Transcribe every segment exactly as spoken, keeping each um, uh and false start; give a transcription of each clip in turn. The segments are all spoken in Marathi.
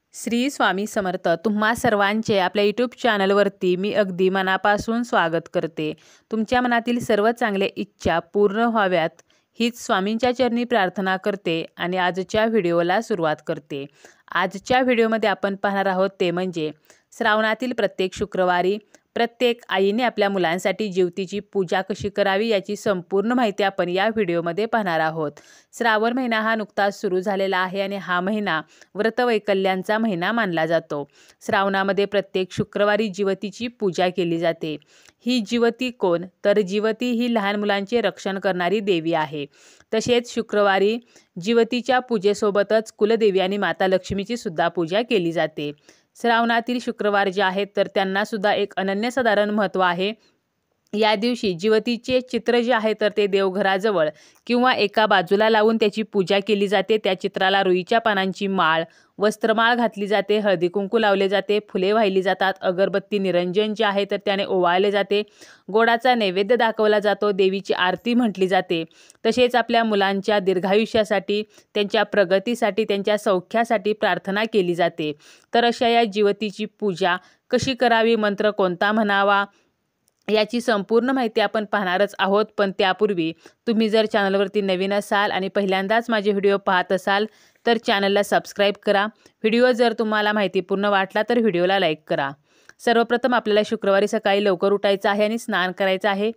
श्री स्वामी समर्थ. तुम्हा सर्वांचे आपल्या यूट्यूब चॅनलवरती मी अगदी मनापासून स्वागत करते. तुमच्या मनातील सर्व चांगल्या इच्छा पूर्ण व्हाव्यात हीच स्वामींच्या चरणी प्रार्थना करते आणि आजच्या व्हिडिओला सुरुवात करते. आजच्या व्हिडिओमध्ये आपण पाहणार आहोत ते म्हणजे श्रावणातील प्रत्येक शुक्रवारी प्रत्येक आईने आपल्या मुलांसाठी ज्योतीची पूजा कशी करावी याची संपूर्ण माहिती आपण या व्हिडिओमध्ये पाहणार आहोत. श्रावण महिना हा नुकताच सुरू झालेला आहे आणि हा महिना व्रतवैकल्यांचा महिना मानला जातो. श्रावणामध्ये प्रत्येक शुक्रवारी ज्योतीची पूजा केली जाते. ही ज्योती कोण? तर ज्योती ही लहान मुलांचे रक्षण करणारी देवी आहे. तसेच शुक्रवारी ज्योतीच्या पूजेसोबतच कुलदेवी आणि माता लक्ष्मीची सुद्धा पूजा केली जाते. श्रावणातील शुक्रवार जे आहेत तर त्यांना सुद्धा एक अनन्यसाधारण महत्त्व आहे. या दिवशी ज्योतीचे चित्र जे आहे तर ते देवघराजवळ किंवा एका बाजूला लावून त्याची पूजा केली जाते. त्या चित्राला रुईच्या पानांची माळ, वस्त्रमाळ घातली जाते, हळदी कुंकू लावले जाते, फुले वाहिली जातात, अगरबत्ती निरंजन जे आहे तर त्याने ओवाळले जाते, गोडाचा नैवेद्य दाखवला जातो, देवीची आरती म्हटली जाते. तसेच आपल्या मुलांच्या दीर्घायुष्यासाठी, त्यांच्या प्रगतीसाठी, त्यांच्या सौख्यासाठी प्रार्थना केली जाते. तर अशा या ज्योतीची पूजा कशी करावी, मंत्र कोणता म्हणावा याची संपूर्ण माहिती आपण पाहणारच आहोत. पण त्यापूर्वी तुम्ही जर चॅनलवरती नवीन असाल आणि पहिल्यांदाच माझे व्हिडिओ पाहत असाल तर चॅनलला सबस्क्राईब करा. व्हिडिओ जर तुम्हाला माहितीपूर्ण वाटला तर व्हिडिओला लाईक करा. सर्वप्रथम आपल्याला शुक्रवारी सकाळी लवकर उठायचं आहे आणि स्नान करायचं आहे.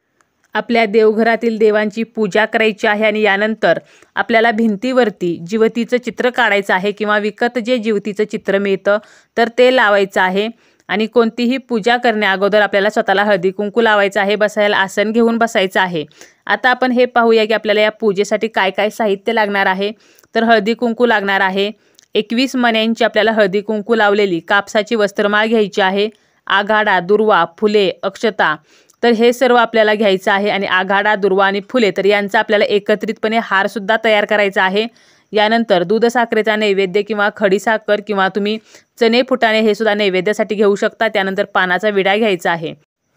आपल्या देवघरातील देवांची पूजा करायची आहे आणि यानंतर आपल्याला भिंतीवरती ज्योतीचं चित्र काढायचं आहे किंवा विकत जे ज्योतीचं चित्र मिळतं तर ते लावायचं आहे. आणि कोणतीही पूजा करण्या अगोदर आपल्याला स्वतःला हळदी कुंकू लावायचं आहे, बसायला आसन घेऊन बसायचं आहे. आता आपण हे पाहूया की आपल्याला या पूजेसाठी काय काय साहित्य लागणार आहे. तर हळदी कुंकू लागणार आहे. एकवीस मण्यांची आपल्याला हळदी कुंकू लावलेली कापसाची वस्त्रमाळ घ्यायची आहे. आघाडा, दुर्वा, फुले, अक्षता तर हे सर्व आपल्याला घ्यायचं आहे. आणि आघाडा, दुर्वा आणि फुले तर यांचा आपल्याला एकत्रितपणे हारसुद्धा तयार करायचा आहे. यानंतर दूध साखरेचा नैवेद्य किंवा खडीसाखर किंवा तुम्ही चणे फुटाणे हे सुद्धा नैवेद्यासाठी घेऊ शकता. त्यानंतर पानाचा विडा घ्यायचा आहे.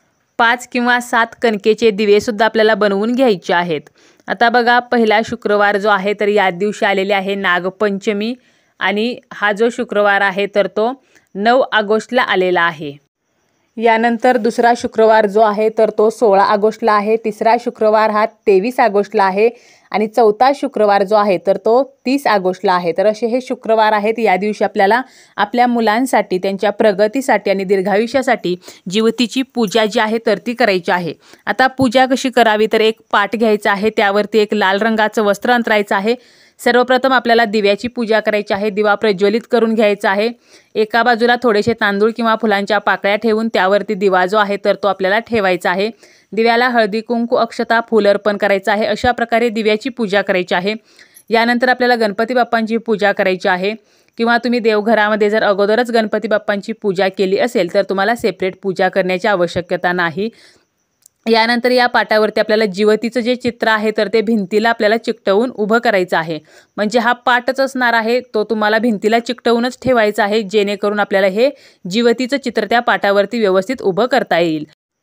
पाच किंवा सात कणकेचे दिवे सुद्धा आपल्याला बनवून घ्यायचे आहेत. आता बघा, पहिला शुक्रवार जो आहे तर या दिवशी आलेले आहे नागपंचमी आणि हा जो शुक्रवार आहे तर तो नऊ ऑगस्टला आलेला आहे. यानंतर दुसरा शुक्रवार जो आहे तर तो सोळा ऑगस्टला आहे. तिसरा शुक्रवार हा तेवीस ऑगस्टला आहे आणि चौथा शुक्रवार जो आहे तर तो तीस ऑगस्टला आहे. तर असे हे शुक्रवार आहेत. या दिवशी आपल्याला आपल्या मुलांसाठी, त्यांच्या प्रगतीसाठी आणि दीर्घायुष्यासाठी ज्योतीची पूजा जी आहे तर ती करायची आहे. आता पूजा कशी करावी तर एक पाट घ्यायचा आहे, त्यावरती एक लाल रंगाचं वस्त्र अंतरायचं आहे. सर्वप्रथम आपल्याला दिव्याची पूजा करायची आहे. दिवा प्रज्वलित करून घ्यायचा आहे. एका बाजूला थोडेसे तांदूळ किंवा फुलांच्या पाकळ्या ठेवून त्यावरती दिवा जो आहे तर तो आपल्याला ठेवायचा आहे. दिव्याला हळदी कुंकू, अक्षता, फूल अर्पण करायचं आहे. अशा प्रकारे दिव्याची पूजा करायची आहे. यानंतर आपल्याला गणपती बाप्पांची पूजा करायची आहे. किंवा तुम्ही देवघरामध्ये जर अगोदरच गणपती बाप्पांची पूजा केली असेल तर तुम्हाला सेपरेट पूजा करण्याची आवश्यकता नाही. यानंतर या पाटावरती आपल्याला ज्योतीचं जे चित्र आहे तर ते भिंतीला आपल्याला चिकटवून उभं करायचं आहे. म्हणजे हा पाटच असणार आहे तो तुम्हाला भिंतीला चिकटवूनच ठेवायचा आहे, जेणेकरून आपल्याला हे ज्योतीचं चित्र त्या पाटावरती व्यवस्थित उभं करता येईल.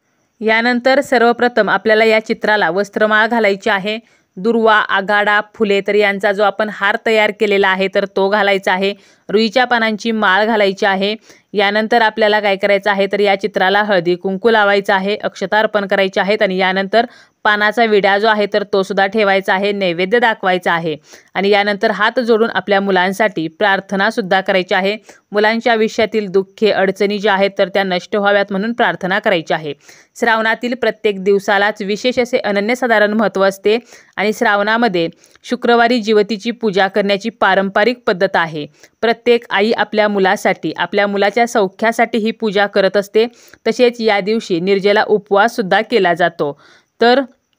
यानंतर सर्वप्रथम आपल्याला या चित्राला वस्त्रमाळ घालायची आहे. दुर्वा, आघाडा, फुले तर यांचा जो आपण हार तयार केलेला आहे तर तो घालायचा आहे. रुईच्या पानांची माळ घालायची आहे. यानंतर आपल्याला काय करायचं आहे तर या चित्राला हळदी कुंकू लावायचं आहे, अक्षता अर्पण करायचे आहेत आणि यानंतर पानाचा विडा जो आहे तर तो सुद्धा ठेवायचा आहे, नैवेद्य दाखवायचा आहे. आणि यानंतर हात जोडून आपल्या मुलांसाठी प्रार्थना सुद्धा करायची आहे. मुलांच्या आयुष्यातील दुःखे, अडचणी ज्या आहेत तर त्या नष्ट व्हाव्यात म्हणून प्रार्थना करायची आहे. श्रावणातील प्रत्येक दिवसालाच विशेष असे अनन्यसाधारण महत्त्व असते आणि श्रावणामध्ये शुक्रवारी ज्योतीची पूजा करण्याची पारंपरिक पद्धत आहे. प्रत्येक आई आपल्या मुलासाठी, आपल्या मुलाच्या सौख्यासाठी ही पूजा करत असते. तसेच या दिवशी निर्जला उपवास सुद्धा केला जातो. तर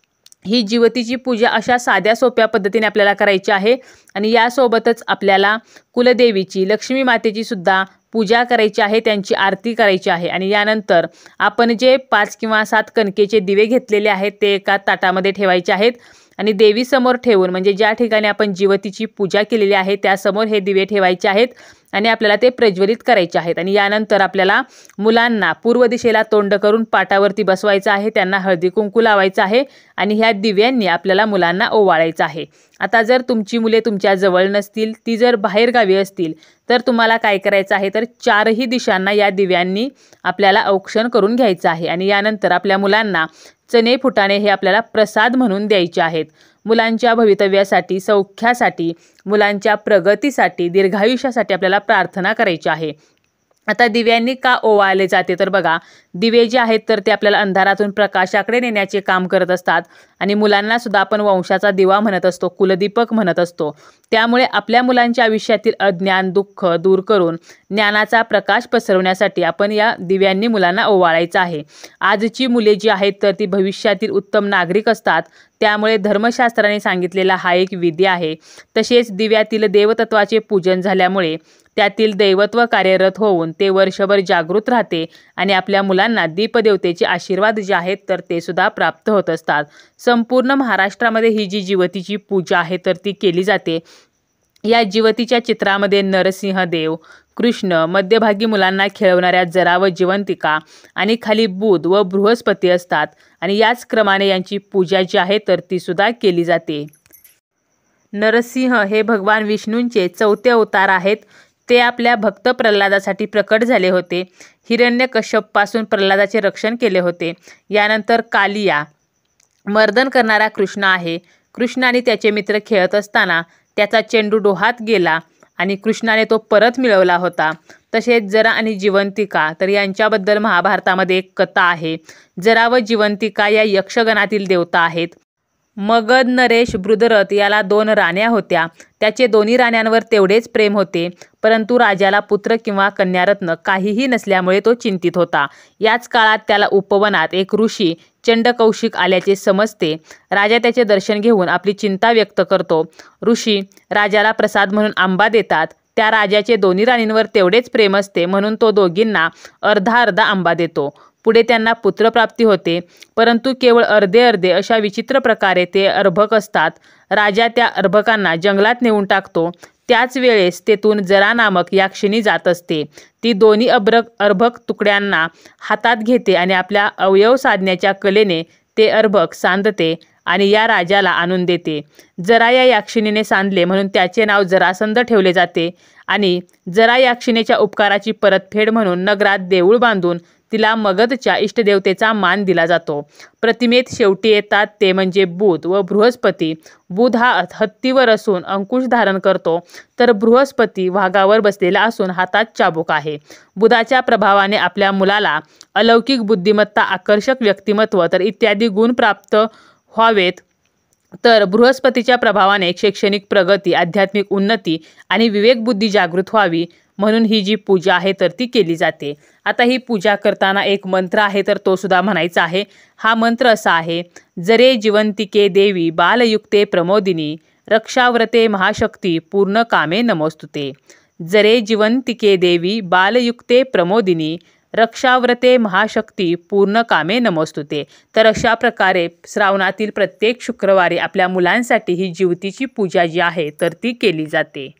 ही ज्योतीची पूजा अशा साध्या सोप्या पद्धतीने आपल्याला करायची आहे. आणि यासोबतच आपल्याला कुलदेवीची, लक्ष्मी मातेची सुद्धा पूजा करायची आहे, त्यांची आरती करायची आहे. आणि यानंतर आपण जे पाच किंवा सात कणकेचे दिवे घेतलेले आहेत ते एका ताटामध्ये ठेवायचे आहेत आणि देवीसमोर ठेवून, म्हणजे ज्या ठिकाणी आपण ज्योतीची पूजा केलेली आहे त्यासमोर हे दिवे ठेवायचे आहेत. आणि आपल्याला ते प्रज्वलित करायचे आहेत। आणि यानंतर आपल्याला मुलांना पूर्व दिशेला तोंड करून पाटावरती बसवायचं आहे, त्यांना हळदी कुंकू लावायचं आहे आणि ह्या दिव्यांनी आपल्याला मुलांना ओवाळायचं आहे। आता जर तुमची मुले तुमच्या जवळ नसतील, ती जर बाहेर गावी असतील, तर तुम्हाला काय करायचं आहे, तर चारही दिशांना या दिव्यांनी आपल्याला औक्षण करून घ्यायचं आहे। आणि यानंतर आपल्या मुलांना चणे फुटाणे हे आपल्याला प्रसाद म्हणून द्यायचे आहेत। मुलांच्या भवितव्यासाठी, सौख्यासाठी, मुलांच्या प्रगतीसाठी, दीर्घायुष्यासाठी आपल्याला प्रार्थना करायची आहे। आता दिव्यांनी का ओवाळले जाते, तर बघा, दिवे जे आहेत तर ते आपल्याला अंधारातून प्रकाशाकडे नेण्याचे काम करत असतात आणि मुलांना सुद्धा आपण वंशाचा दिवा म्हणत असतो, कुलदीपक म्हणत असतो। त्यामुळे आपल्या मुलांच्या आयुष्यातील अज्ञान, दुःख दूर करून ज्ञानाचा प्रकाश पसरवण्यासाठी आपण या दिव्यांनी मुलांना ओवाळायचं आहे। आजची मुले जी आहेत तर ती भविष्यातील उत्तम नागरिक असतात, त्यामुळे धर्मशास्त्राने सांगितलेला हा एक विधी आहे। तसेच दिव्यातील देवतत्वाचे पूजन झाल्यामुळे त्यातील दैवत्व कार्यरत होऊन ते वर्षभर जागृत राहते आणि आपल्या मुलांना दीपदेवतेचे आशीर्वाद जे आहेत तर ते सुद्धा प्राप्त होत असतात। संपूर्ण महाराष्ट्रामध्ये ही जी जिवतीची पूजा आहे तर ती केली जाते। या जिवतीच्या चित्रामध्ये नरसिंह देव, कृष्ण, मध्यभागी मुलांना खेळवणाऱ्या जरा व जिवंतिका आणि खाली बुध व बृहस्पती असतात आणि याच क्रमाने यांची पूजा जी आहे तर ती सुद्धा केली जाते। नरसिंह हे भगवान विष्णूंचे चौथे अवतार आहेत। ते आपल्या भक्त प्रल्हादासाठी प्रकट झाले होते। हिरण्यकश्यपापासून प्रल्हादाचे रक्षण केले होते। यानंतर कालिया मर्दन करणारा कृष्ण आहे। कृष्ण आणि त्याचे मित्र खेळत असताना त्याचा चेंडू डोहात गेला आणि कृष्णाने तो परत मिळवला होता। तसेच जरा आणि जिवंतिका तर यांच्याबद्दल महाभारतामध्ये एक कथा आहे। जरा व जिवंतिका या यक्षगणातील देवता आहेत। मगध नरेश बृहद्रथ याला दोन राण्या होत्या। त्याचे दोन्ही राण्यांवर तेवढेच प्रेम होते, परंतु राजाला पुत्र किंवा कन्यारत्न काहीही नसल्यामुळे तो चिंतित होता। याच काळात त्याला उपवनात एक ऋषी चंडकौशिक आल्याचे समजते। राजा त्याचे दर्शन घेऊन आपली चिंता व्यक्त करतो। ऋषी राजाला प्रसाद म्हणून आंबा देतात। त्या राजाचे दोन्ही राणींवर तेवढेच प्रेम असते, म्हणून तो दोघींना अर्धा अर्धा आंबा देतो। पुढे त्यांना पुत्रप्राप्ती होते, परंतु केवळ अर्धे अर्धे अशा विचित्र प्रकारे ते अर्भक असतात। राजा त्या अर्भकांना जंगलात नेऊन टाकतो। त्याच वेळेस तेथून जरा नामक याक्षिणी जात असते। ती दोन्ही अब्रक अर्भक तुकड्यांना हातात घेते आणि आपल्या अवयव साधण्याच्या कलेने ते अर्भक सांधते आणि या राजाला आणून देते। जरा या याक्षिणीने सांधले म्हणून त्याचे नाव जरासंध ठेवले जाते आणि जरा याक्षिणीच्या उपकाराची परतफेड म्हणून नगरात देऊळ बांधून तिला मगधच्या इष्टदेवतेचा मान दिला जातो। प्रतिमेत शेवटी येतात ते म्हणजे बुध व बृहस्पती। बुध हा हत्तीवर असून अंकुश धारण करतो, तर बृहस्पती वाघावर बसलेला असून हातात चाबूक आहे। बुधाच्या प्रभावाने आपल्या मुलाला अलौकिक बुद्धिमत्ता, आकर्षक व्यक्तिमत्व तर इत्यादी गुण प्राप्त व्हावेत, तर बृहस्पतीच्या प्रभावाने शैक्षणिक प्रगती, आध्यात्मिक उन्नती आणि विवेक बुद्धी जागृत व्हावी, म्हणून ही जी पूजा आहे तर ती केली जाते। आता ही पूजा करताना एक मंत्र आहे तर तो सुद्धा म्हणायचा आहे। हा मंत्र असा आहे, जरे जिवंतिके देवी बालयुक्ते प्रमोदिनी रक्षाव्रते महाशक्ती पूर्ण कामे नमोस्तुते। जरे जिवंतिके देवी बालयुक्ते प्रमोदिनी रक्षाव्रते महाशक्ती पूर्ण कामे नमोस्तुते। तर अशा प्रकारे श्रावणातील प्रत्येक शुक्रवारी आपल्या मुलांसाठी ही जिवतीची पूजा जी आहे तर ती केली जाते।